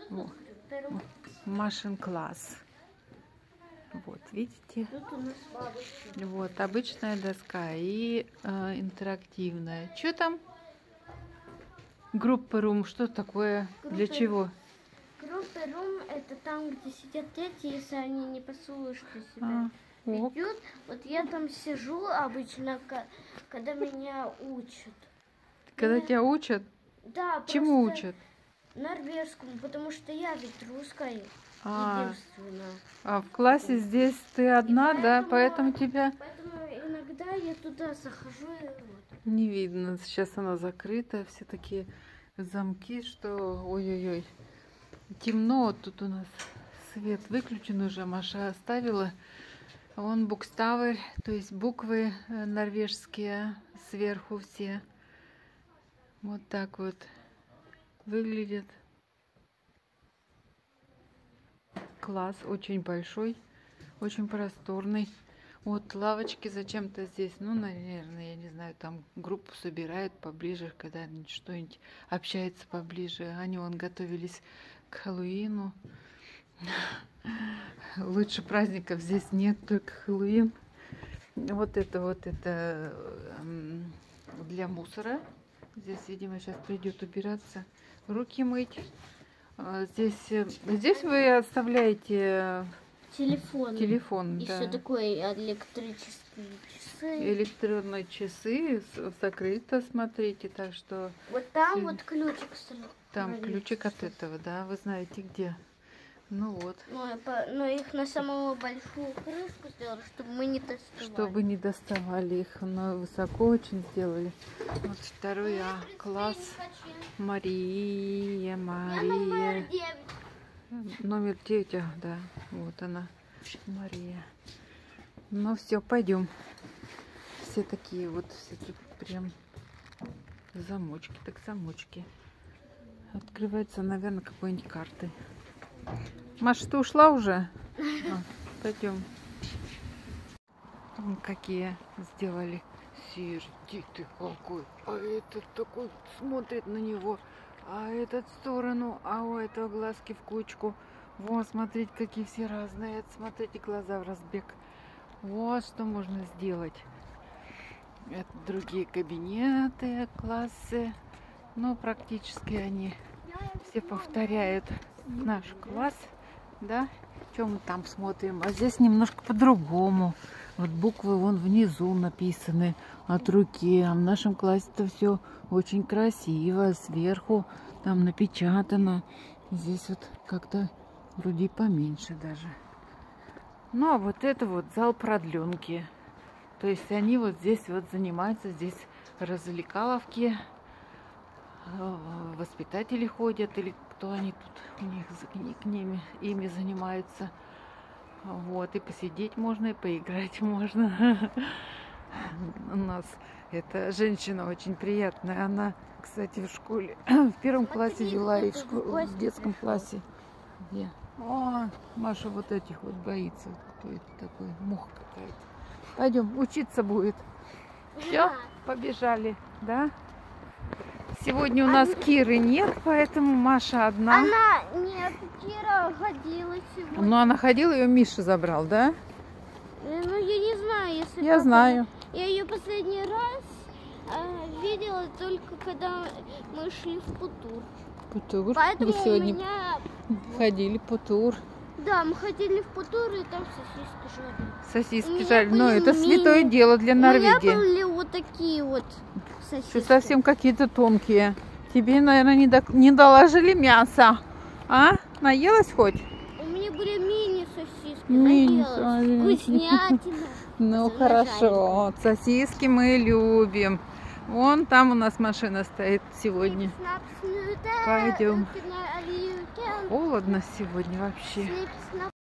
Вот. Машин класс. Вот, видите? Вот, обычная доска и интерактивная. Что там? Группа рум, что такое? Для чего? Группа рум — это там, где сидят дети, если они не послушают себя ведут. Вот я там сижу обычно, когда меня учат. Когда тебя учат? Да. Чему учат? Норвежскому, потому что я ведь русская. Единственная. А в классе здесь ты одна, да? Поэтому тебя... Поэтому иногда я туда захожу и вот. Не видно. Сейчас она закрыта. Все такие замки, что... Ой-ой-ой. Темно. Тут у нас свет выключен уже. Маша оставила. Вон букставы, то есть буквы норвежские сверху все. Вот так вот выглядит. Класс очень большой, очень просторный. Вот лавочки зачем-то здесь. Ну, наверное, я не знаю, там группу собирают поближе, когда что-нибудь общается поближе. Они вон готовились к Хэллоуину. Лучше праздников здесь нет, только Хэллоуин. Вот это для мусора. Здесь, видимо, сейчас придет убираться, руки мыть. Здесь вы оставляете телефон, Еще да. такое электрические часы. Электронные часы закрыто, смотрите, так что. Вот там вот ключик. Там ключик от этого, да, вы знаете где. Ну вот. Но их на самую большую крышку сделали, чтобы мы не доставали. Чтобы не доставали их, но высоко очень сделали. Вот второй класс. Мария. Номер 9, да. Вот она, Мария. Ну все, пойдем. Все такие вот, все тут прям замочки, так замочки. Открывается, наверное, какой-нибудь картой. Маша, ты ушла уже? Пойдем. Какие сделали. Сердитый какой. А этот такой смотрит на него. А этот в сторону. А у этого глазки в кучку. Вот, смотрите, какие все разные. Смотрите, глаза в разбег. Вот что можно сделать. Это другие кабинеты, классы. Но практически они все повторяют наш класс, да? Чем мы там смотрим? А здесь немножко по-другому. Вот буквы вон внизу написаны от руки. А в нашем классе-то все очень красиво. Сверху там напечатано. Здесь вот как-то вроде поменьше даже. Ну, а вот это вот зал продленки. То есть они вот здесь вот занимаются. Здесь развлекаловки. Воспитатели ходят, или кто они тут у них ими занимаются. Вот, и посидеть можно, и поиграть можно. У нас эта женщина очень приятная. Она, кстати, в школе в первом классе вела и в детском классе. Где? О, Маша вот этих вот боится. Кто это такой? Муха какая-то. Пойдем, учиться будет. Все, побежали, да? Сегодня у нас Киры нет, поэтому Маша одна. Нет, Кира ходила сегодня. Ну, она ходила, ее Миша забрал, да? Ну, я не знаю, если... Я знаю. Я ее последний раз видела только когда мы шли в Путур. Путур? Поэтому Вы сегодня у меня... ходили в Путур. Да, мы ходили в Путур, и там сосиски жарили. Сосиски жарили. Но это святое дело для Норвегии. У меня были вот такие вот сосиски. Что совсем какие-то тонкие. Тебе, наверное, не доложили мясо. А? Наелась хоть? У меня были мини-сосиски. Мини-сосиски. Вкуснятина. Ну хорошо. Сосиски мы любим. Вон там у нас машина стоит сегодня. Пойдем. Холодно сегодня вообще.